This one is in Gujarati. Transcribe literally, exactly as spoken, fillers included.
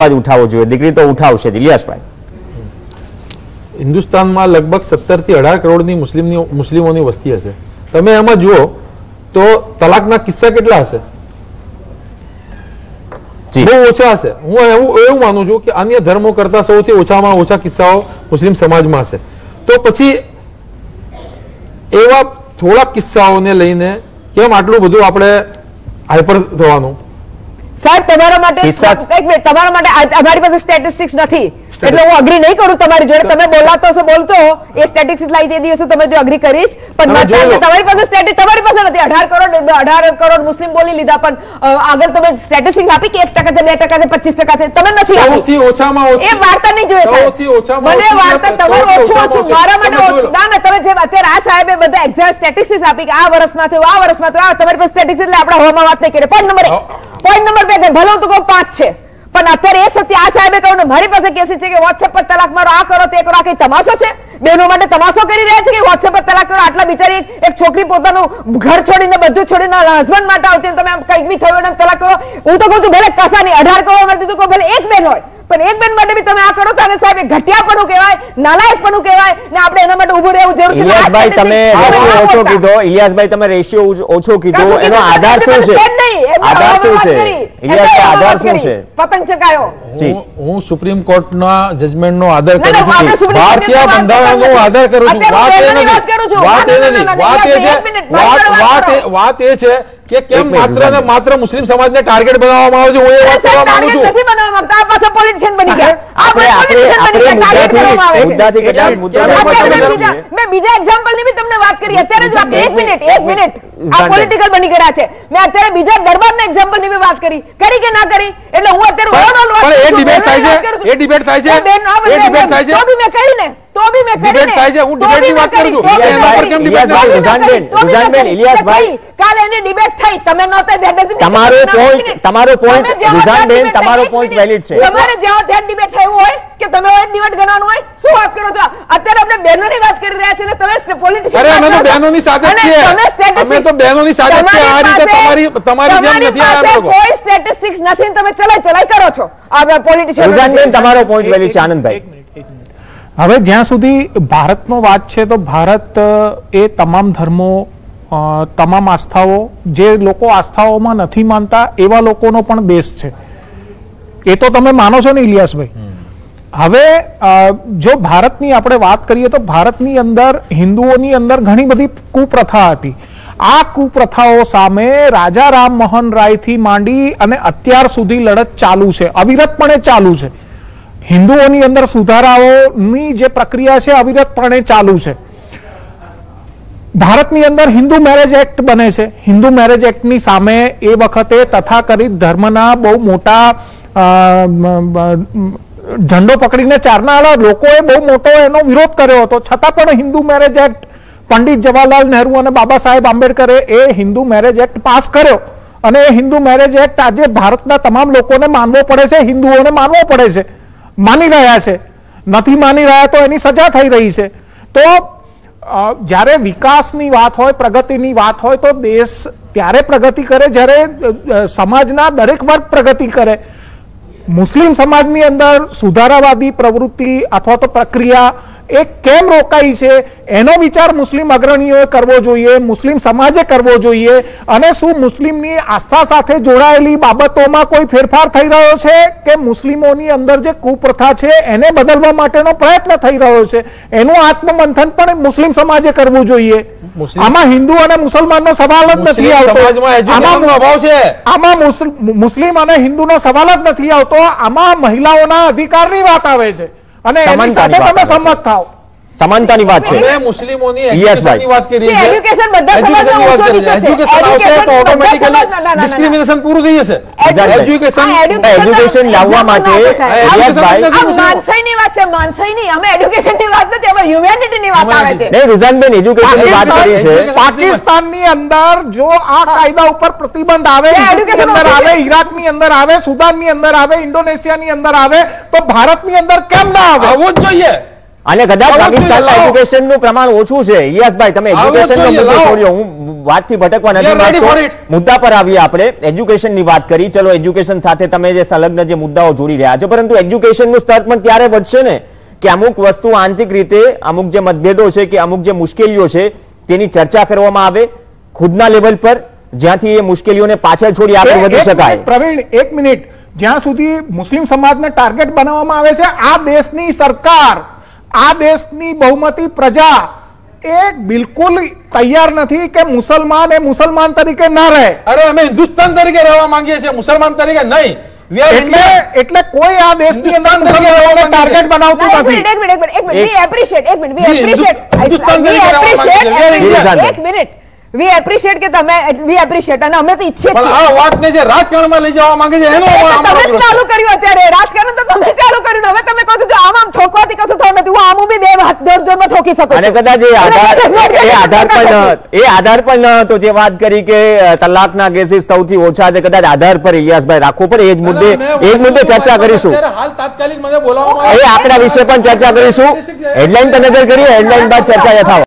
ઉઠાવવો જોઈએ. દીકરી તો ઉઠાવશે. ઇલિયાસભાઈ, હિન્દુસ્તાનમાં લગભગ સત્તર થી અઢાર કરોડની મુસ્લિમની મુસ્લિમોની વસ્તી હશે. તમે એમાં જુઓ તો તલાકના કિસ્સા કેટલા હશે? બહુ ઓછા હશે. હું એવું એવું માનું છું કે અન્ય ધર્મો કરતા સૌથી ઓછામાં ઓછા કિસ્સાઓ મુસ્લિમ સમાજમાં હશે. તો પછી એવા થોડા કિસ્સાઓને લઈને કેમ આટલું બધું આપણે હાઈપર થવાનું? સાહેબ, તમારા માટે એક મિનિટ, તમારા માટે અમારી પાસે સ્ટેટિસ્ટિક્સ નથી એટલે હું અગ્રી નહીં કરું તમારી જોડે. તમે બોલાતો છો બોલતો એ સ્ટેટિસ્ટિક્સ લાવી તે દિવસે તમે જો અગ્રી કરીશ, પણ તમારી પાસે સ્ટેટિસ્ટિક્સ તમારી પાસે નથી. અઢાર કરોડ અઢાર કરોડ મુસ્લિમ બોલી લીધા, પણ આગળ તમે સ્ટેટિસ્ટિક્સ આપી કે એક ટકા છે, બે ટકા છે, પચીસ ટકા છે, તમે નથી આપી. સૌથી ઓછામાં ઓછી એ વાર્તા નહીં જોઈએ સાહેબ. મને વાર્તા તમારું ઓછું ઓછું, મારા માટે ઓછું. ના ના, તમે જેમ અત્યારે આ સાહેબે બધા એક્ઝેક્ટ સ્ટેટિસ્ટિક્સ આપી કે આ વર્ષમાં થયું, આ વર્ષમાં થયું, આ તમારી પાસે સ્ટેટિસ્ટિક્સ એટલે આપણે હવામાં વાત નહીં કરીએ. પોઈન્ટ નંબર એક, પોઈન્ટ નંબર બે, ભલે હું તો કહું પાંચ છે, પણ અત્યારે એ સત્ય આ સાહેબે કહ્યું ને મારી પાસે કેસી છે કે વોટ્સએપ પર તલાક મારો, આ કરો તે કરો, આ કઈ તમાશો છે? બહેનો માટે તમાશો કરી રહ્યા છે કે વોટ્સએપ પર તલાક કરો? આટલા બિચારી એક છોકરી પોતાનું ઘર છોડીને બધું છોડીને હસબન્ડ માટે આવતી, તમે કંઈક બી થયું એને તલાક કરો. હું તો કહું છું ભલે કસાની અઢાર કરોડ માં દીધું, ભલે એક બેન હોય, પણ એક બેન માટે બી તમે આ કરો તો આને સાહેબ ઘટિયાપણું કહેવાય, નાલાયકપણું કહેવાય, ને આપણે એના માટે ઉભું રહેવું જરૂર છે. ઇલિયાસભાઈ, તમે રેશિયો ઓછો કીધો. ઇલિયાસભાઈ, તમે રેશિયો ઓછો કીધો, એનો આધાર શું છે? આધાર શું છે ઇલિયાસભાઈ? આધાર શું છે? પતંગ ચકાયો. હું સુપ્રીમ કોર્ટના જજમેન્ટનો આદર કરું છું, ભારતીય બંધારણનો આદર કરું છું. વાત એ નથી, વાત એ નથી, વાત એ છે, વાત એ છે કે કેમ માત્ર ને માત્ર મુસ્લિમ સમાજને ટાર્ગેટ બનાવવામાં આવે છે. હું એ વાત કરવા માંગુ છું. નથી બનાવવામાં આવતા, આ પાછા પોલિટિશિયન બની ગયા. આપણે આપણે મુદ્દાથી મુદ્દાથી કેટલા મુદ્દા મેં બીજા એક્ઝામ્પલ ની બી તમને વાત કરી અત્યારે જ. એક મિનિટ એક મિનિટ આ પોલિટિકલ બની ગયા છે. મેં અત્યારે બીજા દરબારના એક્ઝામ્પલ ની બી વાત કરી કરી કે ના કરી? એટલે હું અત્યારે ઓવરઓલ વાત પણ એ ડિબેટ થાય છે, એ ડિબેટ થાય છે, એ ડિબેટ થાય છે. તો બી મેં કરી ને, તો બી મેં કરી ને, ડિબેટ થાય છે. હું ડિબેટની વાત કરું છું. એના પર કેમ ડિબેટ થાય? રુઝાનબેન, રુઝાનબેન, ઇલિયાસભાઈ, કાલે એની ડિબેટ થઈ, તમે નહોતા. તમારો પોઈન્ટ તમારો પોઈન્ટ રુઝાનબેન, તમારો પોઈન્ટ વેલિડ છે. તમારે જ્યાં ત્યાં ડિબેટ થયું હોય કે તમે એક ડિબેટ ગણવાનું હોય, શું વાત કરો છો? અત્યારે આપણે બહેનોની વાત કરી રહ્યા છીએ ને તમે પોલિટિશિયન. અરે અમે તો બહેનોની સાથે જ છીએ, અમે તો બહેનોની સાથે જ છીએ. આ રીતે તમારી તમારી જેમ નથી. આ લોકો કોઈ સ્ટેટિસ્ટિક્સ નથી, તમે ચલાઈ ચલાઈ કરો છો આ પોલિટિશિયન. રુઝાનબેન, તમારો પોઈન્ટ વેલિડ છે. આનંદભાઈ, હવે જ્યાં સુધી ભારતનો વાત છે તો ભારત એ તમામ ધર્મો, તમામ આસ્થાઓ, જે લોકો આસ્થાઓમાં નથી માનતા એવા લોકોનો પણ દેશ છે. એ તો તમે માનો છો ને ઇલિયાસભાઈ? હવે જો ભારતની આપણે વાત કરીએ તો ભારતની અંદર હિન્દુઓની અંદર ઘણી બધી કુપ્રથા હતી. આ કુપ્રથાઓ સામે રાજા રામ મોહન રાય થી માંડી અને અત્યાર સુધી લડત ચાલુ છે, અવિરતપણે ચાલુ છે. હિન્દુઓની અંદર સુધારાઓની જે પ્રક્રિયા છે અવિરતપણે ચાલુ છે. ભારતની અંદર હિન્દુ મેરેજ એક્ટ બને છે. હિન્દુ મેરેજ એક્ટની સામે એ વખતે તથાકથિત ધર્મના બહુ મોટા ઝંડો પકડીને ચારનારા લોકોએ બહુ મોટો એનો વિરોધ કર્યો હતો. છતાં પણ હિન્દુ મેરેજ એક્ટ પંડિત જવાહરલાલ નહેરુ અને બાબા સાહેબ આંબેડકરે એ હિન્દુ મેરેજ એક્ટ પાસ કર્યો અને એ હિન્દુ મેરેજ એક્ટ આજે ભારતના તમામ લોકોને માનવો પડે છે, હિન્દુઓને માનવો પડે છે. માની રહ્યા છે, નથી માની રહ્યા તો એની સજા થઈ રહી છે. તો જ્યારે વિકાસની વાત હોય, પ્રગતિની વાત હોય તો દેશ ત્યારે પ્રગતિ કરે જ્યારે સમાજના દરેક વર્ગ પ્રગતિ કરે. મુસ્લિમ સમાજની અંદર સુધારાવાદી પ્રવૃત્તિ અથવા તો પ્રક્રિયા એ કેમ રોકાઈ છે એનો વિચાર મુસ્લિમ અગ્રણીઓએ કરવો જોઈએ, મુસ્લિમ સમાજે કરવો જોઈએ. અને શું મુસ્લિમની આસ્થા સાથે જોડાયેલી બાબતોમાં કોઈ ફેરફાર થઈ રહ્યો છે કે મુસ્લિમોની અંદર જે કુપ્રથા છે એને બદલવા માટેનો પ્રયત્ન થઈ રહ્યો છે? એનું આત્મમંથન પણ મુસ્લિમ સમાજે કરવું જોઈએ. આમાં હિન્દુ અને મુસલમાનનો સવાલ જ નથી આવતો. આમાં મુસ્લિમ અને હિન્દુનો સવાલ જ નથી આવતો. આમાં મહિલાઓના અધિકારની વાત આવે છે અને એની સાથે તમે સંમત થાઓ. સમાનતાની વાત છે. અમે મુસ્લિમોની એજ્યુકેશનની વાત કરી છે. એજ્યુકેશન બધા સમાજમાં ઊંચો નીચો છે. એજ્યુકેશન આવશે તો ઓટોમેટિકલી ડિસ્ક્રિમિનેશન પૂરું થઈ જશે. એજ્યુકેશન એજ્યુકેશન લાવવા માટે માનસાઈની વાત છે, માનસાઈની. અમે એજ્યુકેશનની વાત નથી, અમે હ્યુમેનિટીની વાત આવે છે. નહીં, રુઝાનબેન એજ્યુકેશનની વાત કરી છે. પાકિસ્તાનની અંદર જો આ કાયદા ઉપર પ્રતિબંધ આવે, ઇજિપ્તની અંદર આવે, ઈરાકની અંદર આવે, સુદાનની અંદર આવે, ઇન્ડોનેશિયાની અંદર આવે તો ભારતની અંદર કેમ ના આવે? આવવું જ જોઈએ. અને કદાચ પાકિસ્તાનમાં એજ્યુકેશનનું પ્રમાણ ઓછું છે. ઇલિયાસભાઈ, તમે એજ્યુકેશનનો મુદ્દો છોડ્યો, હું વાતથી ભટકવા નથી માંગતો, મુદ્દા પર આવીએ આપણે. એજ્યુકેશનની વાત કરી, ચલો એજ્યુકેશન સાથે તમે જે સંલગ્ન જે મુદ્દાઓ જોડી રહ્યા છો, પરંતુ એજ્યુકેશનનું સ્તર પણ ત્યારે વધશે ને કે અમુક વસ્તુ આંતરિક રીતે અમુક જે મતભેદો છે કે અમુક જે મુશ્કેલીઓ છે તેની ચર્ચા કરવામાં આવે ખુદના લેવલ પર, જ્યાંથી એ મુશ્કેલીઓને પાછળ છોડી આગળ વધી શકાય. પ્રવીણ, એક મિનિટ. જ્યાં સુધી મુસ્લિમ સમાજને ટાર્ગેટ બનાવવામાં આવે છે, આ દેશની સરકાર, આ દેશની બહુમતી પ્રજા એ બિલકુલ તૈયાર નથી કે મુસલમાન એ મુસલમાન તરીકે ના રહે. અરે અમે હિન્દુસ્તાન તરીકે રહેવા માંગીએ છીએ, મુસલમાન તરીકે નહીં. એટલે એટલે કોઈ આ દેશની અંદર મુસલમાનોને ટાર્ગેટ બનાવતું નથી. એક મિનિટ એક મિનિટ એક મિનિટ વી એપ્રિશિએટ એક મિનિટ વી એપ્રિશિએટ એક મિનિટ વી એપ્રિશિએટ કે તમે વી એપ્રિશિએટ અને અમે તો ઈચ્છીએ છીએ. આ વાતને જે રાજકારણમાં લઈ જવા માંગે છે એનો તમે ચાલુ કર્યું અત્યારે રાજકારણ, તો તમે ચાલુ કર્યું. હવે તમે કહો છો આમ આમ ઠોકવાથી કશું થતું નથી. હું આમ બી બે હાથ જોર જોરમાં ઠોકી શકું અને કદાચ એ આધાર એ આધાર પણ એ આધાર પણ તો જે વાત કરી કે તલાકના કેસીસ સૌથી ઓછા છે, કદાચ આધાર પર ઇલિયાસભાઈ રાખવો પડે. એ જ મુદ્દે એ જ મુદ્દે ચર્ચા કરીશું. હાલ તાત્કાલિક મને બોલાવવામાં એ આંકડા વિશે પણ ચર્ચા કરીશું. હેડલાઇન પર નજર કરીએ, હેડલાઇન બાદ ચર્ચા યથાવત.